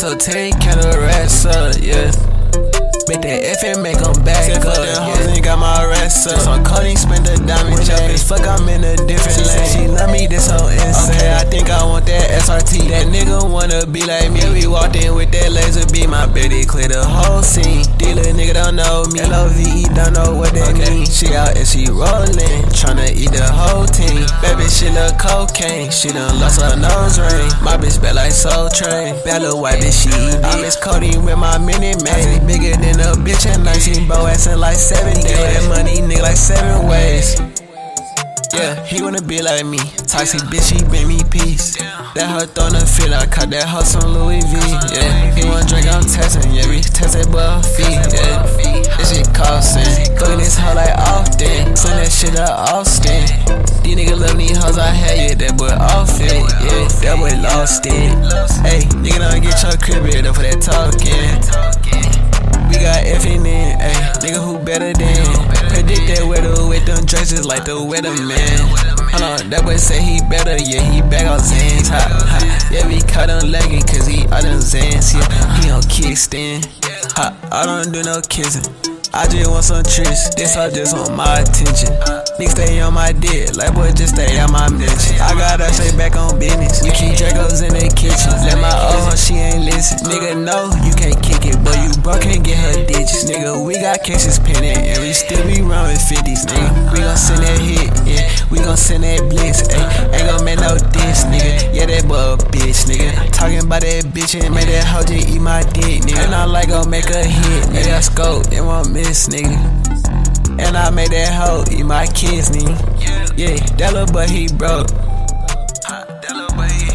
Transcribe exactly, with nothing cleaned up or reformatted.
told ten count the rest up, yeah. Make that F and make them back up, yeah. Hoes ain't got my rest up. Some codeine, spend the diamond check. As fuck, I'm in a different lane. She love me, this so insane. Okay, I think I want that S R T. That nigga wanna be like me. We walked in with that laser beam. My baby clear the whole scene. Dealer nigga don't know me. L O V E don't know what that okay. mean. She out and she rollin', tryna eat the whole team. Baby, she look cocaine. She done lost her nose ring. My bitch bad like Soul Train. Bad little white bitch, she eat. I miss codeine with my mini man. Bigger than a bitch and nineteen bro ass in like seven days. That money nigga like seven ways. Yeah, he wanna be like me. Toxic bitch, he bring me peace. That her throwin' a fit, I caught that hoe some Louis V. Yeah, he wanna drink, I'm testing. Yeah, we test that boy her feet. Yeah, this shit costin'. Fuckin' this hoe like often. Send that shit to Austin. These niggas love these hoes I had, yeah, that boy off it. Yeah, that boy lost it. Hey, nigga don't get your crib here though for that talking. We got F in it, ayy, nigga who better than. Predict that weather with them dresses like the weatherman. Hold on, that boy say he better, yeah, he back on Zans. Ha, ha. Yeah, we caught him lagging cause he out on Zans, yeah, he on kickstand. Ha, I don't do no kissing, I just want some tricks, this all just want my attention. Niggas stay on my dick, like boy just stay on my mention. I gotta stay back on business, we keep Dracos in the kitchen. Let my old hoe, she ain't listen. Nigga know you can't kick it, but you broke can't get her digits. Nigga, we got cases pending, and we still be round with fifties, nigga. We gon' send that hit, yeah, we gon' send that blitz, ayy. Ain't gon' make no diss, nigga, yeah that boy a bitch, nigga. Talking about that bitch and make that hoe just eat my dick, nigga. And I like gon' make a hit, nigga, scope, it won't miss, nigga. And I made that hoe eat my kids, nigga. Yeah, that little boy he broke. That little boy he